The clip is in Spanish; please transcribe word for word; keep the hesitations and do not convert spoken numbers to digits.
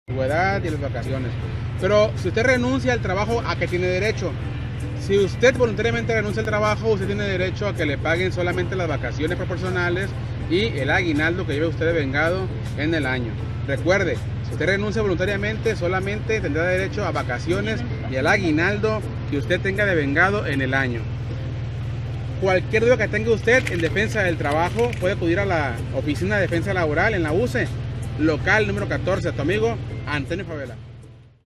antigüedad y las vacaciones. Pero si usted renuncia al trabajo, ¿a qué tiene derecho? Si usted voluntariamente renuncia al trabajo, usted tiene derecho a que le paguen solamente las vacaciones proporcionales y el aguinaldo que lleve usted devengado en el año. Recuerde, si usted renuncia voluntariamente, solamente tendrá derecho a vacaciones y al aguinaldo que usted tenga devengado en el año. Cualquier duda que tenga usted en defensa del trabajo, puede acudir a la Oficina de Defensa Laboral en la U C E, local número catorce, a tu amigo Antonio Favela.